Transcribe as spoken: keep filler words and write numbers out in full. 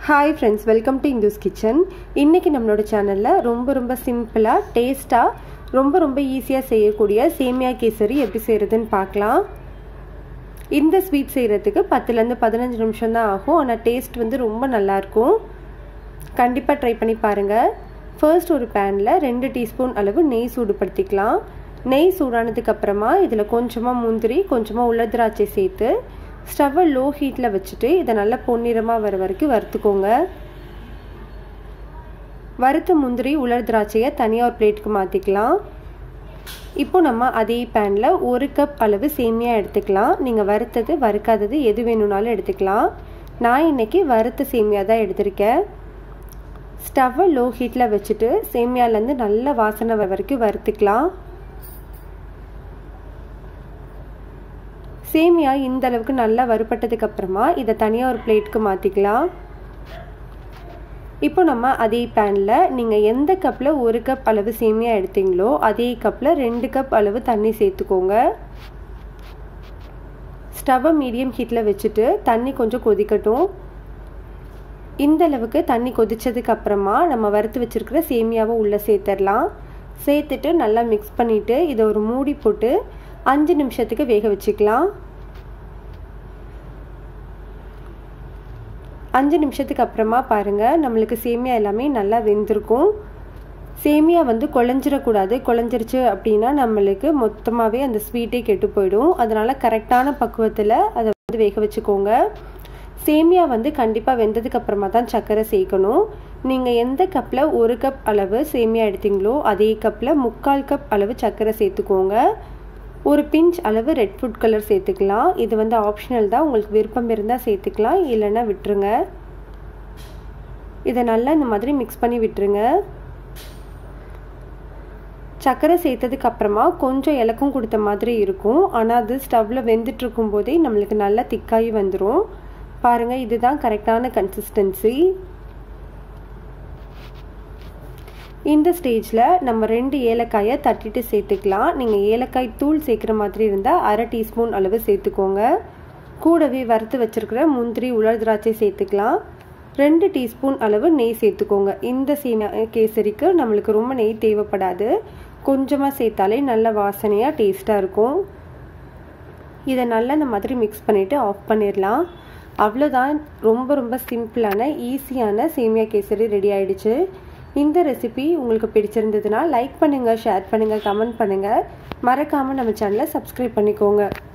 Hi friends, welcome to Indhu's kitchen. இன்னைக்கு நம்மளோட சேனல்ல ரொம்ப ரொம்ப சிம்பிளா டேஸ்டா ரொம்ப ரொம்ப ஈஸியா செய்யக்கூடிய சேமியா கேசரி எப்படி செய்யறதுன்னு பார்க்கலாம். இந்த ஸ்வீட் செய்யறதுக்கு பத்து ல இருந்து பதினைந்து நிமிஷம் தான் ஆகும். ஆனா டேஸ்ட் வந்து ரொம்ப நல்லா இருக்கும். கண்டிப்பா ட்ரை பண்ணி பாருங்க. ஃபர்ஸ்ட் ஒரு panல ரெண்டு டீஸ்பூன் அளவு நெய் சூடுபடுத்திக்கலாம். நெய் சூடானதுக்கு அப்புறமா இதுல கொஞ்சமா முந்திரி, கொஞ்சமா உலர் திராட்சை சேர்த்து ஸ்டவ் லோ ஹீட்ல வச்சிட்டு இத நல்லா பொன்னிறமா வர வரைக்கும் வறுத்துக்கோங்க. வறுத்த முந்திரி உலர் திராட்சையை தனியா ஒரு பிளேட்க்கு மாத்திக்கலாம். இப்போ நம்ம அதே panல ஒரு கப் அளவு சேமியா எடுத்துக்கலாம். நீங்க வறுத்தது வறுக்காதது எது வேணும்னாலும் எடுத்துக்கலாம். நான் இன்னைக்கு வறுத்த சேமியா தான் எடுத்துர்க்கேன். ஸ்டவ் லோ ஹீட்ல வச்சிட்டு சேமியால இருந்து நல்ல வாசனை வர வரைக்கும் வறுத்துக்கலாம். சேமியா இந்த அளவுக்கு நல்லா வறுபட்டதுக்கு அப்புறமா இத தனியா ஒரு பிளேட்க்கு மாத்திக்கலாம். இப்போ நம்ம அதே panல நீங்க எந்த கப்ல ஒரு கப் அளவு சேமியா எடுத்தீங்களோ அதே கப்ல ரெண்டு கப் அளவு தண்ணி சேர்த்துக்கோங்க. ஸ்டவ் மீடியம் ஹீட்ல வச்சிட்டு தண்ணி கொஞ்சம் கொதிக்கட்டும். இந்த அளவுக்கு தண்ணி கொதிச்சதுக்கு அப்புறமா நம்ம வறுத்து வச்சிருக்கிற சேமியாவை உள்ள சேர்த்தறலாம். சேர்த்துட்டு நல்லா mix பண்ணிட்டு இத ஒரு மூடி போட்டு அஞ்சு நிமிஷத்துக்கு வேக வச்சுக்கலாம். அஞ்சு நிமிஷத்துக்கு அப்புறமா பாருங்க நமக்கு சேமியா எல்லாமே நல்லா வெந்திருக்கும். சேமியா வந்து குழஞ்சிர கூடாது. குழஞ்சிருச்சு அப்படினா நமக்கு மொத்தமாவே அந்த ஸ்வீட்டே கெட்டு போய்டும். அதனால கரெக்ட்டான பக்குவத்துல அத வந்து வேக வச்சுக்கோங்க. சேமியா வந்து கண்டிப்பா வெந்ததுக்கு அப்புறமா தான் சக்கரை சேர்க்கணும். நீங்க எந்த கப்ல ஒரு கப் அளவு சேமியா எடுத்தீங்களோ அதே கப்ல முக்கால் கப் அளவு சக்கரை சேர்த்துக்கோங்க. ஒரு பிஞ்ச் அளவு ரெட் ஃபுட் கலர் சேர்த்துக்கலாம். இது வந்து ஆப்ஷனல் தான். உங்களுக்கு விருப்பம் இருந்தா சேர்த்துக்கலாம், இல்லனா விட்டுருங்க. இத நல்லா இந்த மாதிரி mix பண்ணி விட்டுருங்க. சக்கரை சேர்த்ததுக்கு அப்புறமா கொஞ்சம் இலக்கம் கொடுத்த மாதிரி இருக்கும். ஆனா அது ஸ்டவ்ல வெந்திட்டு இருக்கும்போதே நமக்கு நல்லா திக்காயி வந்துரும். பாருங்க இதுதான் கரெக்ட்டான கன்சிஸ்டன்சி. இந்த ஸ்டேஜ்ல நம்ம ரெண்டு ஏலக்காயை தட்டிட்டு சேர்த்துக்கலாம். நீங்க ஏலக்காய் தூள் சேர்க்கிற மாதிரி இருந்தா அரை டீஸ்பூன் அளவு சேர்த்துக்கோங்க. கூடவே வறுத்து வச்சிருக்கிற முந்திரி உலர் திராட்சை சேர்த்துக்கலாம். ரெண்டு டீஸ்பூன் அளவு நெய் சேர்த்துக்கோங்க. இந்த சேமியா கேசரிக்கு நமக்கு ரொம்ப நெய் தேவைப்படாது. கொஞ்சமா சேர்த்தாலே நல்ல வாசனையா டேஸ்டா இருக்கும். இத நல்லா இந்த மாதிரி mix பண்ணிட்டு ஆஃப் பண்ணிரலாம். அவ்வளவுதான். ரொம்ப ரொம்ப சிம்பிளான ஈஸியான சேமியா கேசரி ரெடி ஆயிடுச்சு. இந்த ரெசிபி உங்களுக்கு பிடிச்சிருந்ததுனா லைக் பண்ணுங்க, ஷேர் பண்ணுங்க, கமெண்ட் பண்ணுங்க. மறக்காம நம்ம சேனலை சப்ஸ்கிரைப் பண்ணிக்கோங்க.